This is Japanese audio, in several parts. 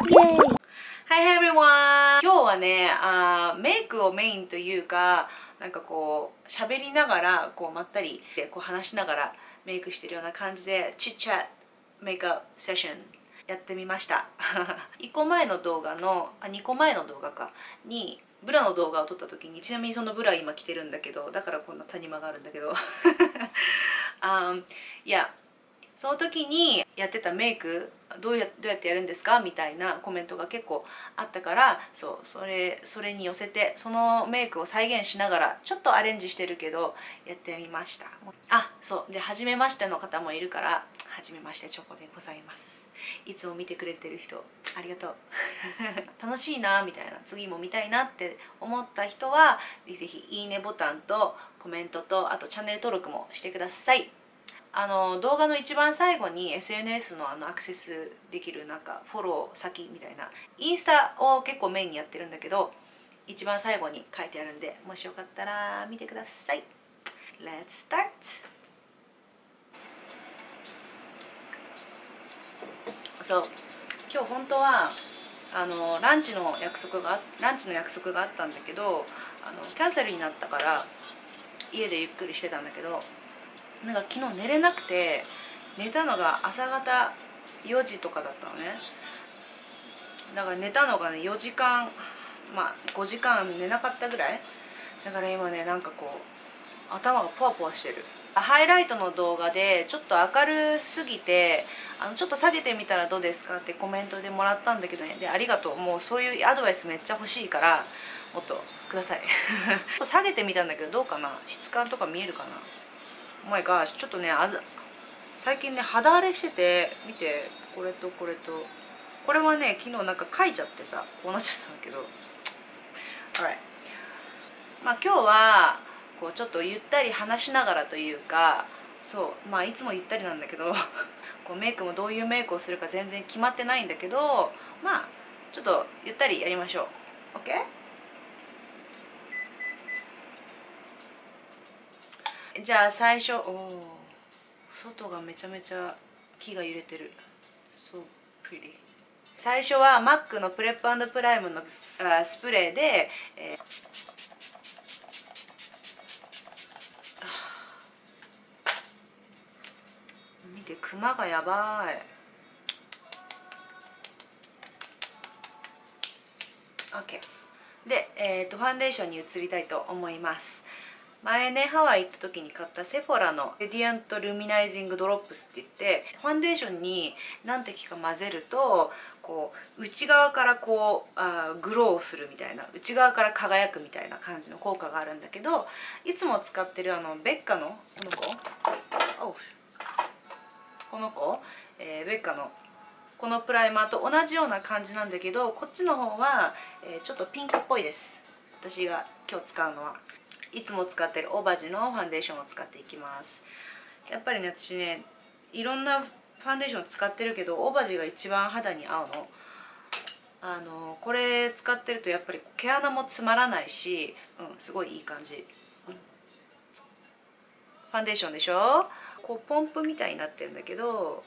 Hi everyone! 今日はね、メイクをメインというか、なんかこう、喋りながら、こう、まったりでこう話しながらメイクしてるような感じで、チッチャッメイクアップセッションやってみました。1個前の動画の、2個前の動画かに、ブラの動画を撮った時に、ちなみにそのブラ今着てるんだけど、だからこんな谷間があるんだけど。いや、その時にやってたメイクどうやってやるんですかみたいなコメントが結構あったから、それに寄せてそのメイクを再現しながらちょっとアレンジしてるけどやってみました。そうで、初めましての方もいるから、初めましてチョコでございます。いつも見てくれてる人ありがとう。楽しいなみたいな、次も見たいなって思った人はぜひいいねボタンとコメントと、あとチャンネル登録もしてください。動画の一番最後に SNS のアクセスできるなんかフォロー先みたいな、インスタを結構メインにやってるんだけど、一番最後に書いてあるんで、もしよかったら見てください。 Let's start! 今日本当はランチの約束があったんだけど、キャンセルになったから家でゆっくりしてたんだけど、なんか昨日寝れなくて、寝たのが朝方4時とかだったのね。だから寝たのがね4時間、5時間寝なかったぐらいだから今ね、なんかこう頭がポワポワしてる。ハイライトの動画でちょっと明るすぎて、ちょっと下げてみたらどうですかってコメントでもらったんだけどね。で、ありがとう。もうそういうアドバイスめっちゃ欲しいからもっとください。ちょっと下げてみたんだけど、どうかな、質感とか見えるかな。お前がちょっとね、最近ね肌荒れしてて、見て、これとこれとこれはね、昨日なんか書いちゃってさ、こうなっちゃったんだけど。 Alright、今日はこうちょっとゆったり話しながらというか、いつもゆったりなんだけどこうメイクもどういうメイクをするか全然決まってないんだけど、ちょっとゆったりやりましょう。 OK？じゃあ最初、外がめちゃめちゃ木が揺れてる。 So pretty。 最初は MAC のプレップ&プライムのスプレーで、見て、クマがやばい。 OK で、ファンデーションに移りたいと思います。前ね、ハワイ行った時に買ったセフォラのレディアントルミナイジングドロップスって言って、ファンデーションに何滴か混ぜるとこう内側からこうグローするみたいな、内側から輝くみたいな感じの効果があるんだけど、いつも使ってるベッカのこの子、ベッカのこのプライマーと同じような感じなんだけど、こっちの方は、ちょっとピンクっぽいです。私が今日使うのはいつも使ってるオーバージのファンデーションを使っていきます。やっぱりね、私ね、いろんなファンデーション使ってるけど、オーバージが一番肌に合うの。これ使ってるとやっぱり毛穴も詰まらないし、すごいいい感じ。ファンデーションでしょ、こうポンプみたいになってるんだけど、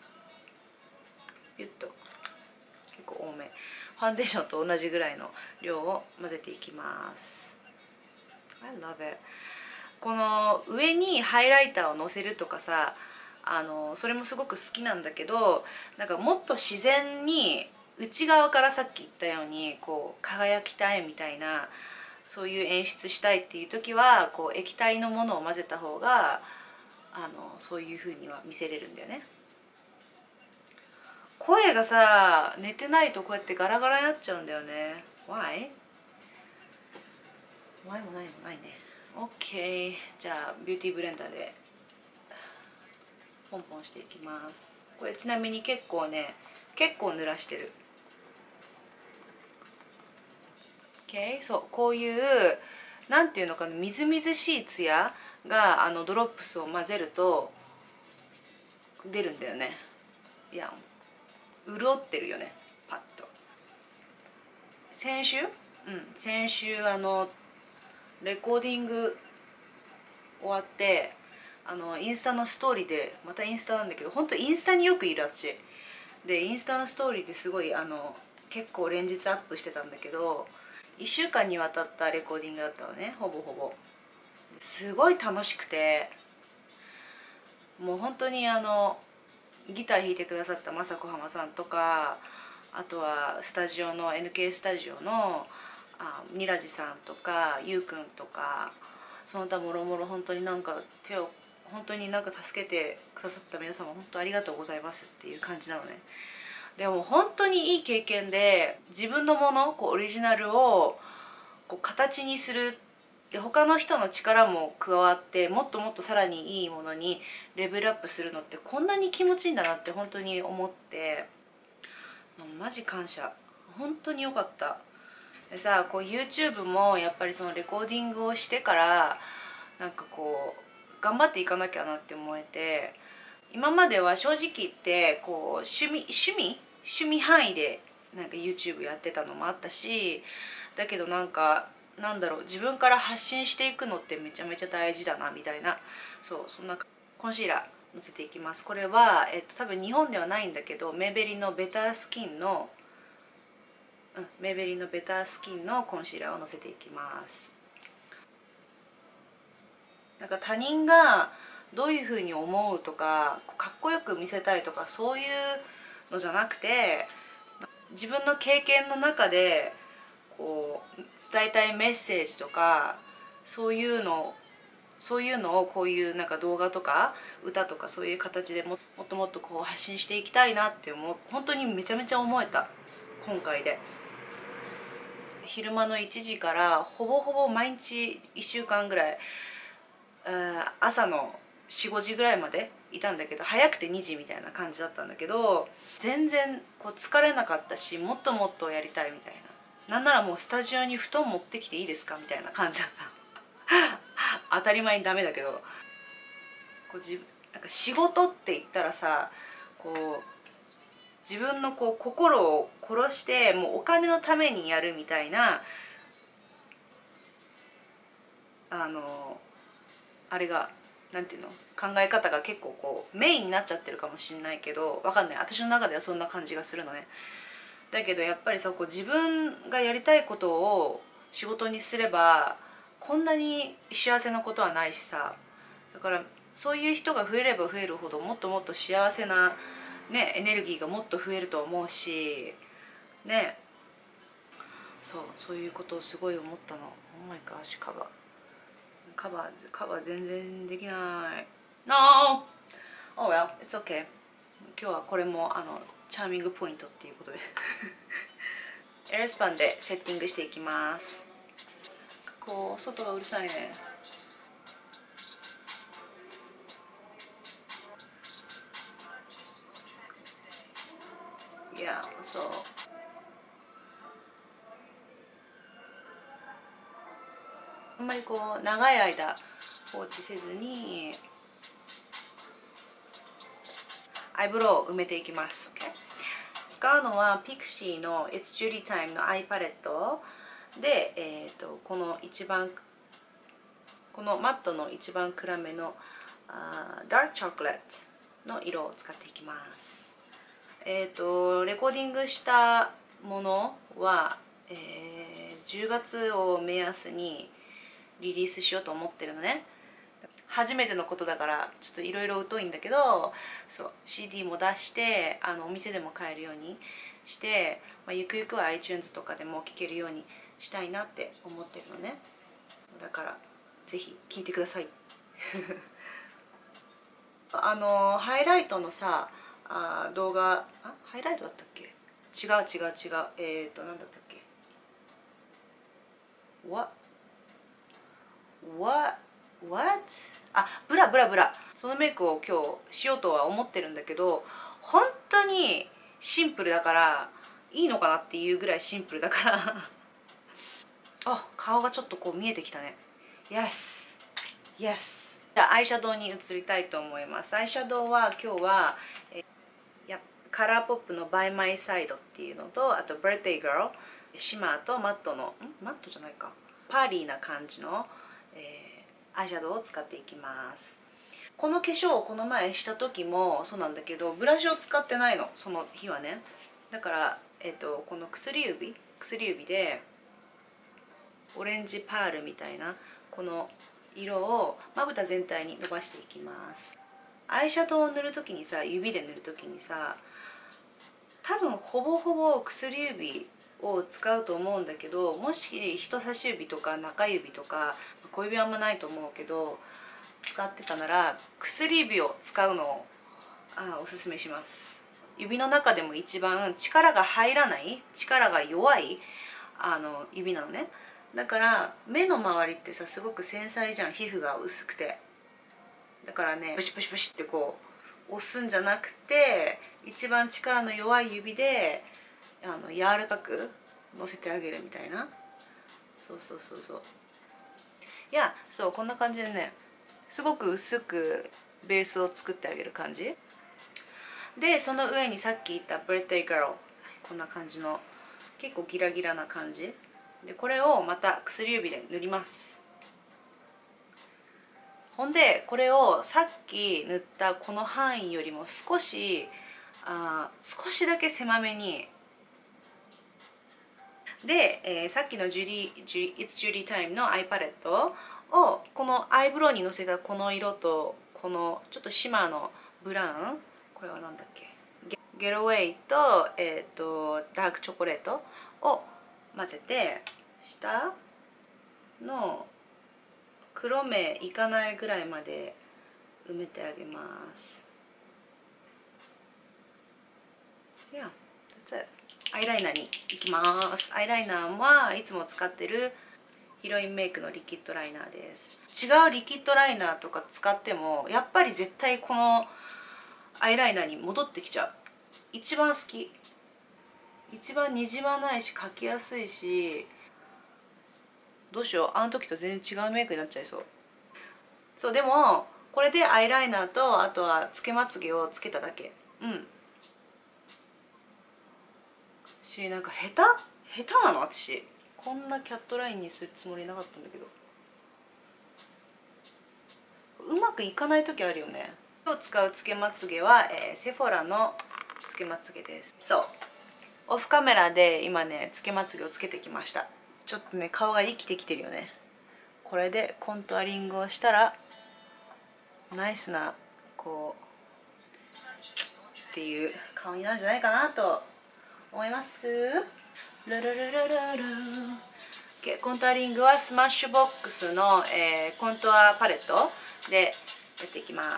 ピュッと結構多め。ファンデーションと同じぐらいの量を混ぜていきます。 I love it。 この上にハイライターをのせるとかさ、それもすごく好きなんだけど、なんかもっと自然に内側からさっき言ったようにこう輝きたいみたいな、そういう演出したいっていう時はこう液体のものを混ぜた方がそういう風には見せれるんだよね。声がさ、寝てないとこうやってガラガラになっちゃうんだよね。 Why？ Why もないもないね。 OK、 じゃあビューティーブレンダーでポンポンしていきます。これちなみに結構濡らしてる。 OK、 そう、こういうなんていうのかな、みずみずしいツヤがドロップスを混ぜると出るんだよね。いや、潤ってるよね、パッと。先週レコーディング終わって、インスタのストーリーで、またインスタなんだけど、本当インスタによくいる私でインスタのストーリーですごい結構連日アップしてたんだけど、1週間にわたったレコーディングだったのね、ほぼほぼ。すごい楽しくて、もう本当にギター弾いてくださった雅子浜さんとか、あとはスタジオの NK スタジオのニラジさんとかゆうくんとか、その他もろもろ本当になんか本当になんか助けてくださった皆様本当ありがとうございますっていう感じなのね。でも本当にいい経験で、自分のものオリジナルを形にする、で他の人の力も加わってもっともっとさらにいいものにレベルアップするのってこんなに気持ちいいんだなって本当に思って、マジ感謝、本当に良かった。でさ、YouTube もやっぱりそのレコーディングをしてからなんか頑張っていかなきゃなって思えて、今までは正直言って趣味範囲でなんか YouTube やってたのもあったし、だけどなんだろう、自分から発信していくのってめちゃめちゃ大事だなみたいな、そんなコンシーラーのせていきます。これは、多分日本ではないんだけど、メイベリのベタースキンのコンシーラーをのせていきます。なんか他人がどういうふうに思うとか、かっこよく見せたいとかそういうのじゃなくて、自分の経験の中で伝えたいメッセージとか、そういうのをこういうなんか動画とか歌とかそういう形でもっともっと発信していきたいなって本当にめちゃめちゃ思えた今回で。昼間の1時からほぼほぼ毎日1週間ぐらい、朝の4、5時ぐらいまでいたんだけど、早くて2時みたいな感じだったんだけど、全然疲れなかったし、もっともっとやりたいみたいな。なんならもうスタジオに布団持ってきていいですかみたいな感じだった当たり前にダメだけど、なんか仕事って言ったらさ、自分の心を殺してもうお金のためにやるみたいなあれがなんていうの、考え方が結構メインになっちゃってるかもしんないけど、わかんない、私の中ではそんな感じがするのね。だけどやっぱりさ、自分がやりたいことを仕事にすればこんなに幸せなことはないしさ、だからそういう人が増えれば増えるほどもっともっと幸せな、ね、エネルギーがもっと増えると思うしね。そういうことをすごい思ったの。Oh my gosh、カバー全然できない。 No! Oh well, it's okay。 今日はこれもチャーミングポイントっていうことでエアスパンでセッティングしていきます。外がうるさいね。いや、そうあんまり長い間放置せずにアイブロウを埋めていきます。Okay？ 使うのはピクシーの It's Judy Time のアイパレットで、このマットの一番暗めのダークチョコレートの色を使っていきます。レコーディングしたものは、10月を目安にリリースしようと思ってるのね。初めてのことだからちょっといろいろ疎いんだけど、CD も出してお店でも買えるようにして、ゆくゆくは iTunes とかでも聴けるようにしたいなって思ってるのね。だからぜひ聴いてくださいハイライトのさ動画、ハイライトだったっけ？違うなんだったっけ？ What? ブラそのメイクを今日しようとは思ってるんだけど、本当にシンプルだからいいのかなっていうぐらいシンプルだから顔がちょっと見えてきたね。 Yes。 じゃあアイシャドウに移りたいと思います。アイシャドウは今日は、カラーポップの By My Side っていうのと、あと Birthday Girl シマーとマットのマットじゃないか、パーリーな感じの、アイシャドウを使っていきます。 この化粧をこの前した時もそうなんだけど、ブラシを使ってないの、その日はね。だから、この薬指でオレンジパールみたいなこの色をまぶた全体に伸ばしていきます。アイシャドウを塗る時にさ、指で塗る時にさ、多分ほぼほぼ薬指を使うと思うんだけど、もし人差し指とか中指とか小指はあんまないと思うけど使ってたなら、薬指を使うのをおすすめします。指の中でも一番力が入らない、力が弱い指なのね。だから目の周りってさ、すごく繊細じゃん、皮膚が薄くて。だからね、プシプシプシってこう押すんじゃなくて、一番力の弱い指で柔らかく乗せてあげるみたいな。そうそうそうそう。いや、そう、こんな感じでね、すごく薄くベースを作ってあげる感じで、その上にさっき言った「ブレッデイガール」、こんな感じの結構ギラギラな感じで、これをまた薬指で塗ります。ほんでこれをさっき塗ったこの範囲よりも少しだけ狭めに。で、さっきのIt's Judy Time のアイパレットをこのアイブロウにのせたこの色と、このちょっとシマーのブラウン、これは何だっけ、ゲロウェイと、ダークチョコレートを混ぜて、下の黒目いかないぐらいまで埋めてあげます。Yeah, that's it. アイライナーに行きます。アイライナーはいつも使ってるヒロインメイクのリキッドライナーです。違うリキッドライナーとか使ってもやっぱり絶対このアイライナーに戻ってきちゃう。一番好き。一番にじまないし描きやすいし、どうしよう、あの時と全然違うメイクになっちゃいそう。そう、でもこれでアイライナーとあとはつけまつげをつけただけ。なんか下手なの私。こんなキャットラインにするつもりなかったんだけど、うまくいかない時あるよね。今日使うつけまつげは、セフォラのつけまつげです。そう、オフカメラで今ねつけまつげをつけてきました。ちょっとね顔が生きてきてるよね。これでコントゥアリングをしたらナイスなこうっていう顔になるんじゃないかなと思います。ルルルルルル。コントゥアリングはスマッシュボックスの、コントゥアパレットでやっていきます。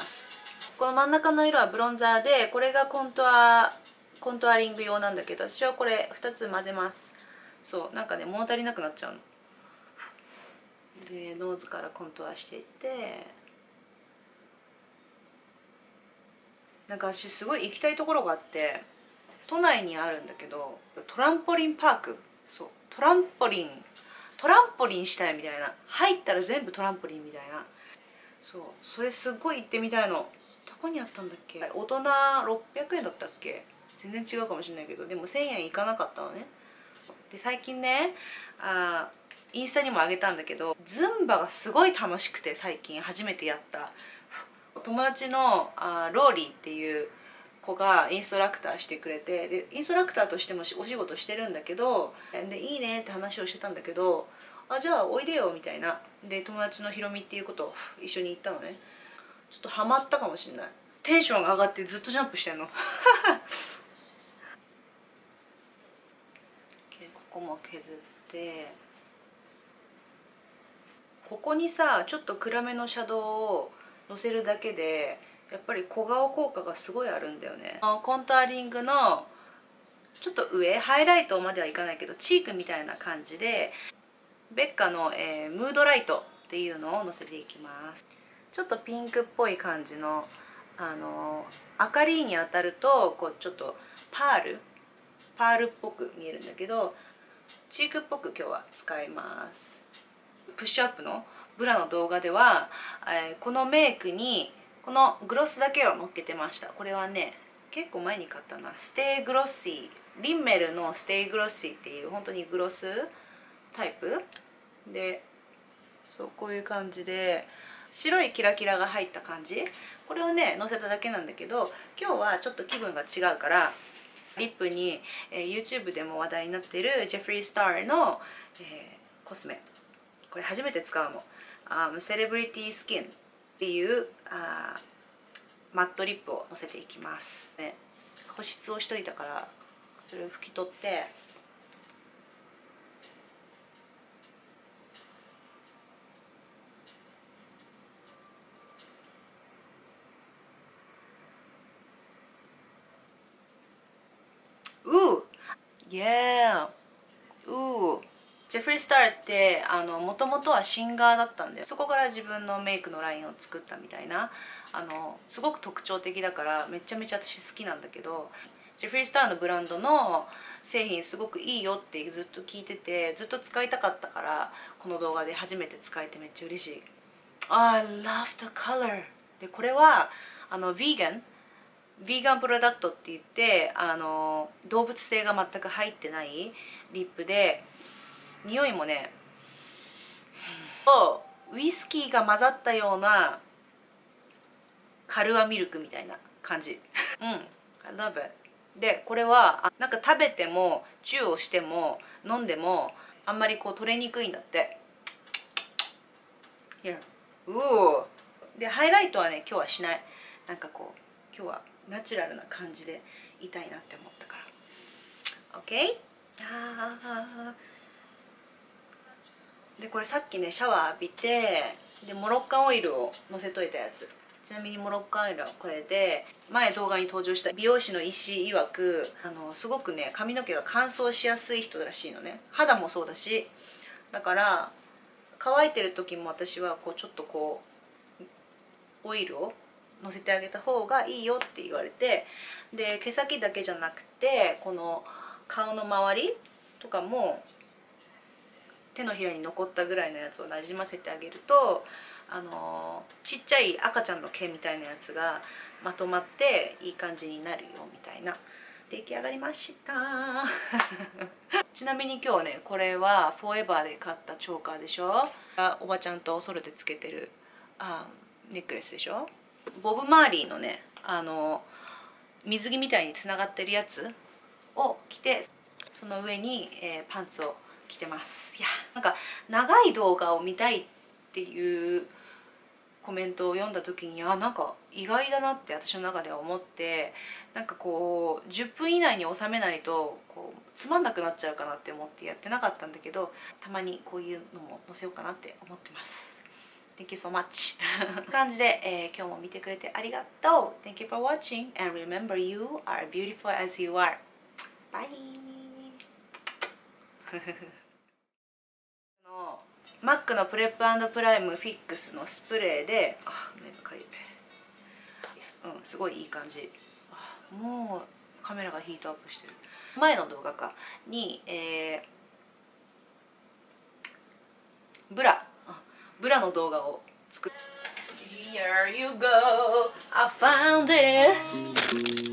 この真ん中の色はブロンザーで、これがコントゥアリング用なんだけど、私はこれ2つ混ぜます。そう、なんかね物足りなくなっちゃうので、ノーズからコントゥアしていって、なんか私すごい行きたいところがあって、都内にあるんだけど、トランポリンパーク。そう、トランポリンしたいみたいな、入ったら全部トランポリンみたいな。そう、それすっごい行ってみたいの。どこにあったんだっけ。大人600円だったっけ。全然違うかもしれないけど、でも1000円いかなかったのね。で最近ね、インスタにもあげたんだけど、ズンバがすごい楽しくて、最近初めてやった。お友達のローリーっていう子がインストラクターしてくれて、でインストラクターとしてもお仕事してるんだけど、でいいねって話をしてたんだけど、じゃあおいでよみたいな。で友達のひろみっていうことを一緒に行ったのね。ちょっとハマったかもしれない。テンションが上がってずっとジャンプしてんのここも削って、ここにさちょっと暗めのシャドウをのせるだけでやっぱり小顔効果がすごいあるんだよね。コントゥアリングのちょっと上、ハイライトまではいかないけどチークみたいな感じで、ベッカの、ムードライトっていうのをのせていきます。ちょっとピンクっぽい感じの、明かりに当たるとこうちょっとパールっぽく見えるんだけど、チークっぽく今日は使います。プッシュアップのブラの動画では、このメイクにこのグロスだけをのっけてました。これはね結構前に買ったな。ステイグロッシー、リンメルのステイグロッシーっていう本当にグロスタイプで、そうこういう感じで白いキラキラが入った感じ、これをねのせただけなんだけど、今日はちょっと気分が違うからリップに、YouTube でも話題になっているジェフリー・スターの、コスメ、これ初めて使うの、セレブリティスキンっていうマットリップをのせていきます、ね、保湿をしといたからそれを拭き取って、Yeah! ジェフリー・スターってもともとはシンガーだったんで、そこから自分のメイクのラインを作ったみたいな、すごく特徴的だからめちゃめちゃ私好きなんだけど、ジェフリー・スターのブランドの製品すごくいいよってずっと聞いてて、ずっと使いたかったからこの動画で初めて使えてめっちゃ嬉しい。I love the color! でこれはヴィーガンプロダクトって言って動物性が全く入ってないリップで、匂いもねウイスキーが混ざったようなカルアミルクみたいな感じI love it。 でこれはなんか食べてもチューをしても飲んでもあんまりこう取れにくいんだって。でハイライトはね今日はしない。なんかこう今日はナチュラルな感じでいたいなって思ったから OK。 でこれさっきねシャワー浴びて、でモロッカンオイルをのせといたやつ。ちなみにモロッカンオイルはこれで、前動画に登場した美容師の石曰くすごくね髪の毛が乾燥しやすい人らしいのね。肌もそうだし、だから乾いてる時も私はこうちょっとこうオイルをのせてあげた方がいいよって言われて、で毛先だけじゃなくてこの顔の周りとかも手のひらに残ったぐらいのやつをなじませてあげるとちっちゃい赤ちゃんの毛みたいなやつがまとまっていい感じになるよみたいな。出来上がりましたちなみに今日はねこれはフォーエバーで買ったチョーカーでしょ、おばちゃんとソロでつけてるネックレスでしょ。ボブ・マーリーのね水着みたいにつながってるやつを着て、その上に、パンツを着てます。いやなんか長い動画を見たいっていうコメントを読んだ時になんか意外だなって私の中では思って、なんかこう10分以内に収めないとこうつまんなくなっちゃうかなって思ってやってなかったんだけど、たまにこういうのも載せようかなって思ってます。Thank you so much 感じで、今日も見てくれてありがとう。 Thank you for watching and remember you are beautiful as you are. Bye マックのプレップ&プライムフィックスのスプレーで目がかゆい、すごいいい感じ。もうカメラがヒートアップしてる。前の動画に、ブラの動画を作って Here you go, I found it